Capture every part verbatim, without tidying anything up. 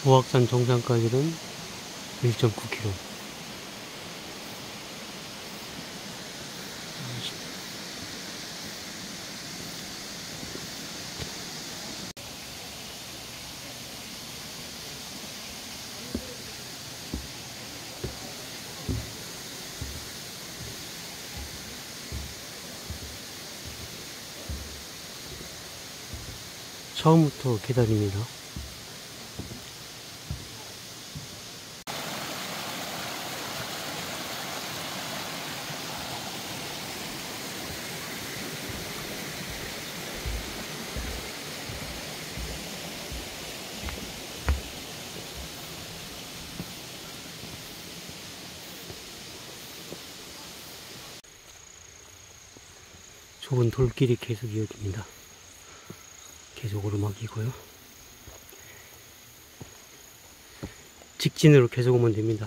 우악산 정상까지는 일 점 구 킬로미터. 처음부터 계단입니다. 좁은 돌길이 계속 이어집니다. 계속 오르막이고요. 직진으로 계속 오면 됩니다.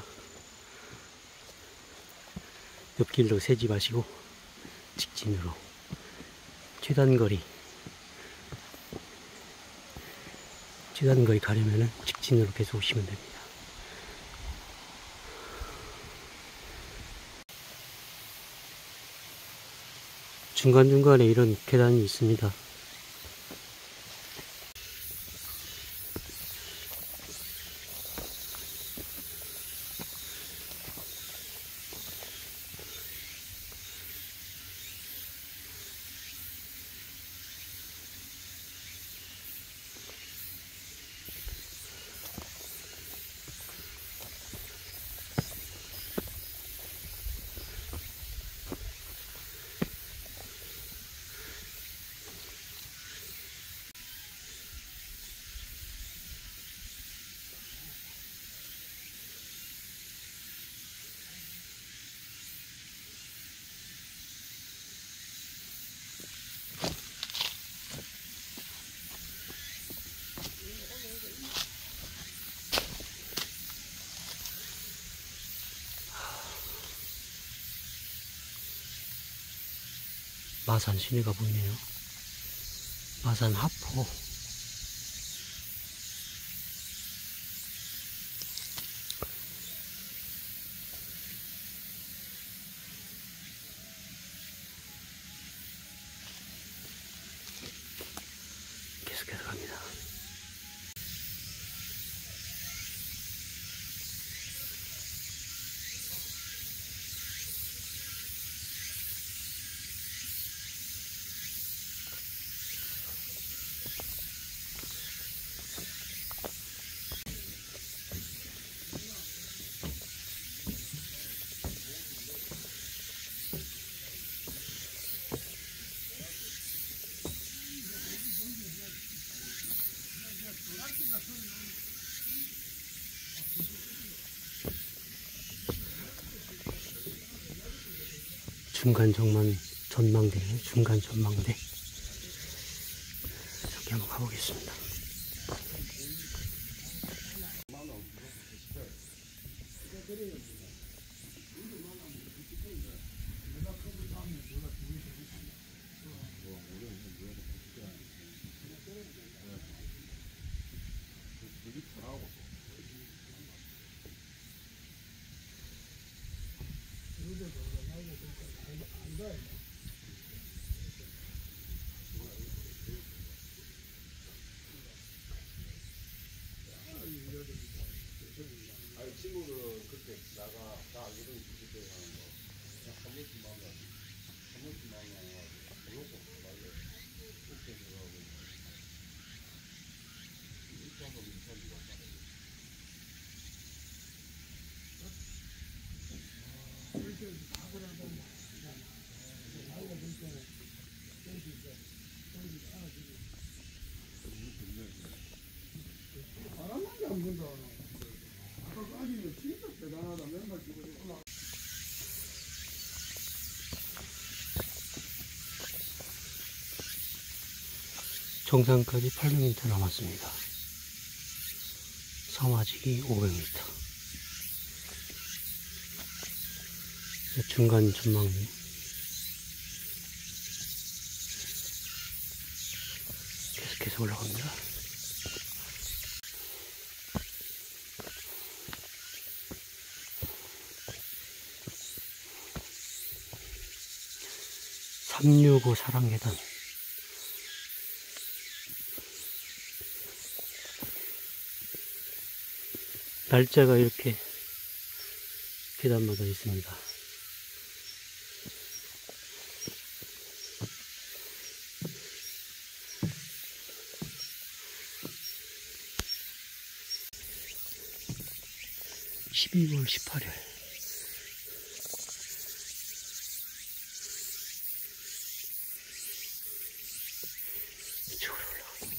옆길로 새지 마시고 직진으로 최단거리 최단거리 가려면은 직진으로 계속 오시면 됩니다. 중간중간에 이런 계단이 있습니다. 마산 시내가 보이네요. 마산 하포. 계속해서 갑니다. 중간 정만 전망대, 중간 전망대. 저기 한번 가보겠습니다. 아니 친구들은 그때 나가 나 이런 주식 때 하는 거 한 번씩 만나 한 번씩 만나가지고 무조건 말려 그렇게 들어가고 이렇게 한번 인사드리고 바람밖에 안 분다. 아까까지는 진짜 대단하다. 맨날 지고 올라. 정상까지 팔백 미터 남았습니다. 서마지기 오백 미터. 중간 전망대. 계속해서 올라갑니다. 삼육오 사랑계단. 날짜가 이렇게 계단마다 있습니다. 십이월 십팔일. 이쪽으로 올라가.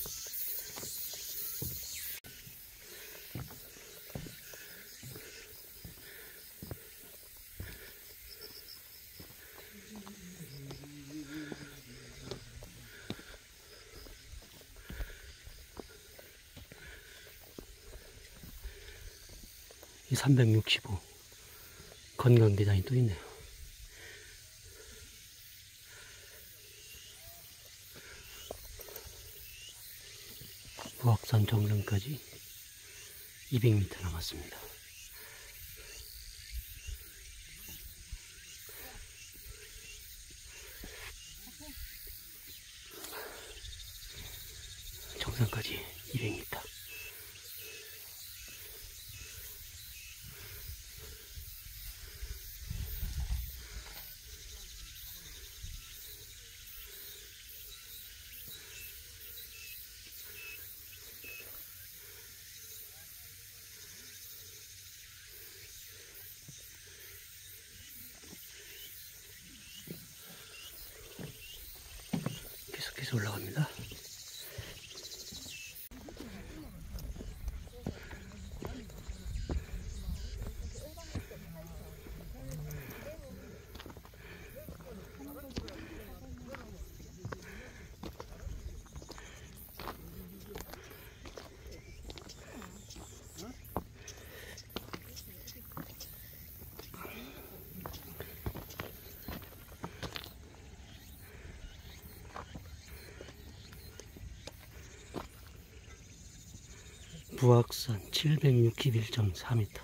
이 삼백육십오 건강계단이 또 있네요. 부악산 정상까지 이백 미터 남았습니다. 정상까지 이백 미터. 계속해서 올라갑니다. 부악산 칠백육십일 점 사 미터.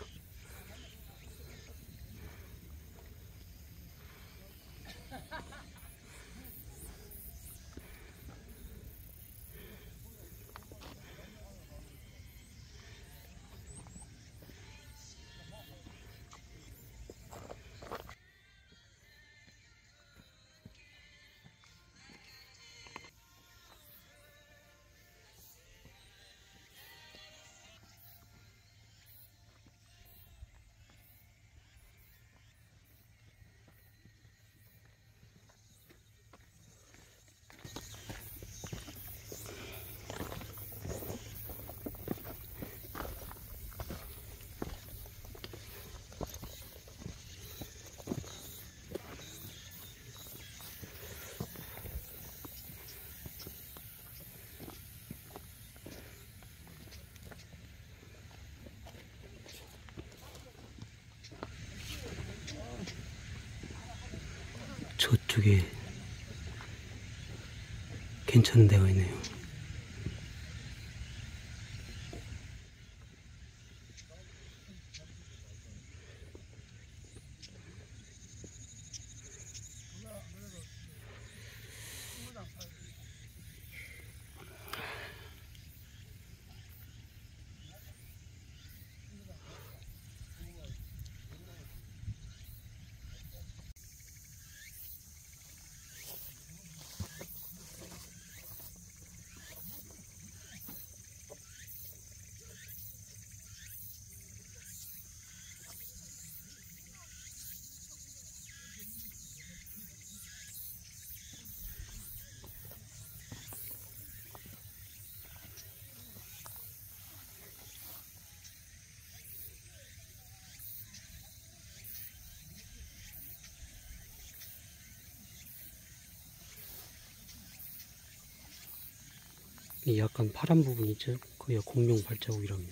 저쪽에 괜찮은 데가 있네요. 이 약간 파란 부분 있죠? 거기가 공룡 발자국이랍니다.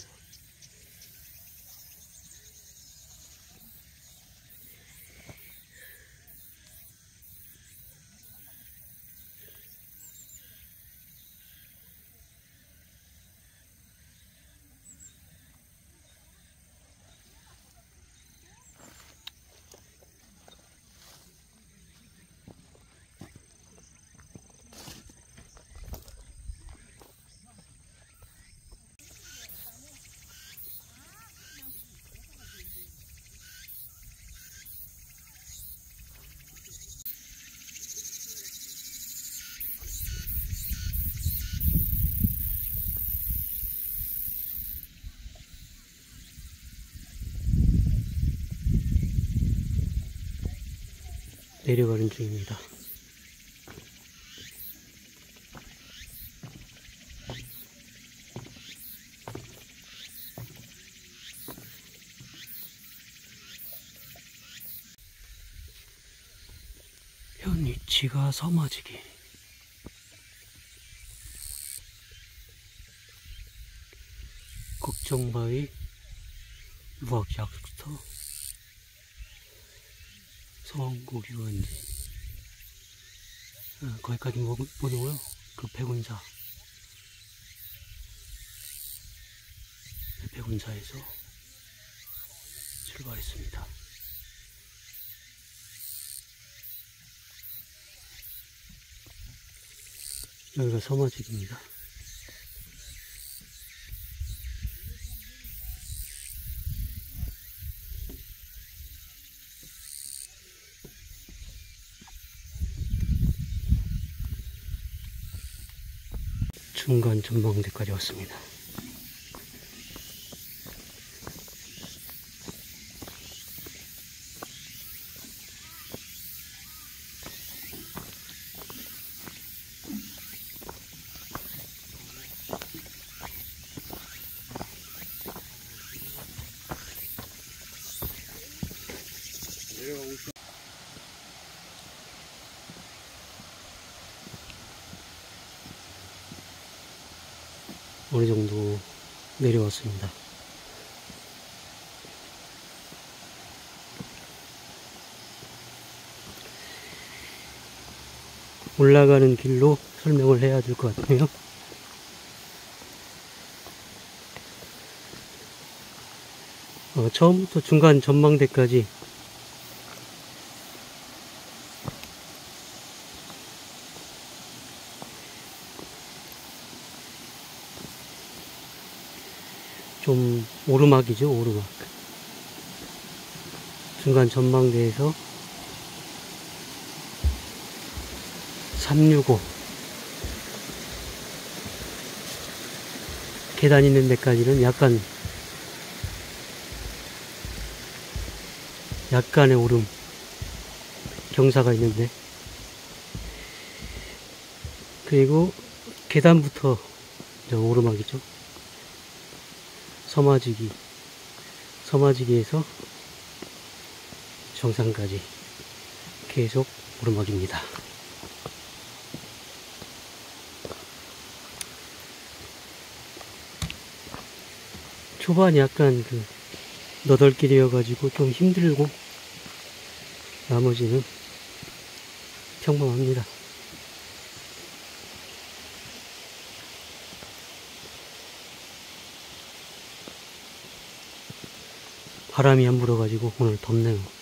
내려가는 중입니다. 현 위치가 서마지기. 국정바위 유학약터 성고기원지. 아, 거기까지 못 보고요. 그 백운사 백운사에서 출발했습니다. 여기가 서마직입니다. 중간 전망대까지 왔습니다. 어느 정도 내려왔습니다. 올라가는 길로 설명을 해야 될 것 같네요. 어, 처음부터 중간 전망대까지 좀 오르막이죠. 오르막. 중간 전망대에서 삼백육십오 계단 있는 데까지는 약간 약간의 오름 경사가 있는데, 그리고 계단부터 이제 오르막이죠. 서마지기, 서마지기에서 정상까지 계속 오르막입니다. 초반이 약간 그 너덜길이어가지고 좀 힘들고, 나머지는 평범합니다. 바람이 안 불어가지고 오늘 덥네요.